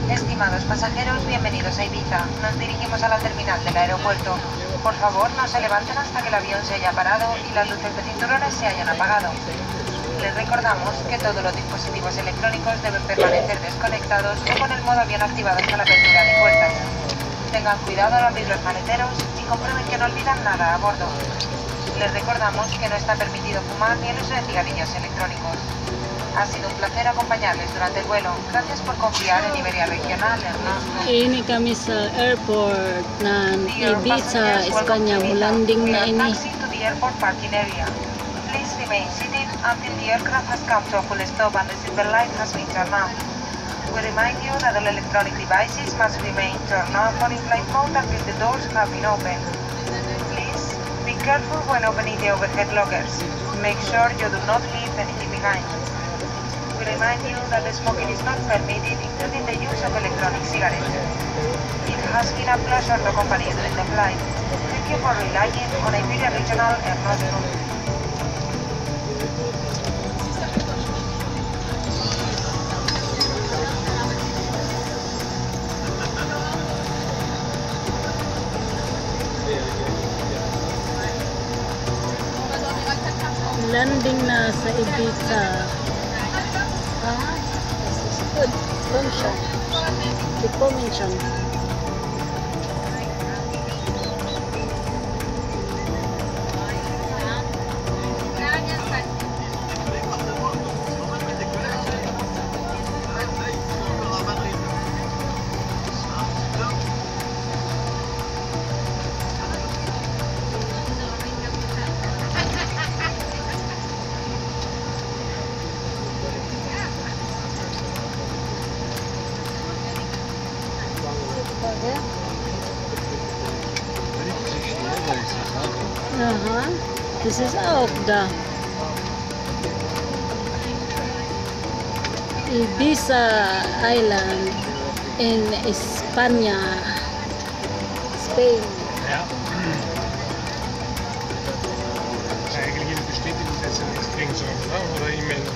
Estimados pasajeros, bienvenidos a Ibiza. Nos dirigimos a la terminal del aeropuerto. Por favor, no se levanten hasta que el avión se haya parado y las luces de cinturones se hayan apagado. Les recordamos que todos los dispositivos electrónicos deben permanecer desconectados o con el modo avión activado hasta la apertura de puertas. Tengan cuidado al abrir los maleteros y comprueben que no olvidan nada a bordo. Les recordamos que no está permitido fumar ni el uso de cigarrillos electrónicos. Ha sido un placer acompañarles durante el vuelo. Gracias por confiar en Iberia Regional, Ernesto. Ini kami sa airport ng Ibiza, Espanya. Landing na ini. Taxi to the airport parking area. Please remain seated until the aircraft has come to a full stop and the seatbelt light has been turned on. We remind you that all electronic devices must remain turned off or in flight mode until the doors have been opened. Please be careful when opening the overhead lockers. Make sure you do not leave anything behind. We remind you that smoking is not permitted, including the use of electronic cigarettes. It has been a pleasure to accompany you during the flight. Thank you for relying on Iberia Regional Air Nostrum. Landing na sa Ibiza. This is good. Function. The convention. This is out the Ibiza Island in España, Spain. Ja. Eigenlijk in de bestätigungssätze nichts kriegen sollen, oder E-Mail.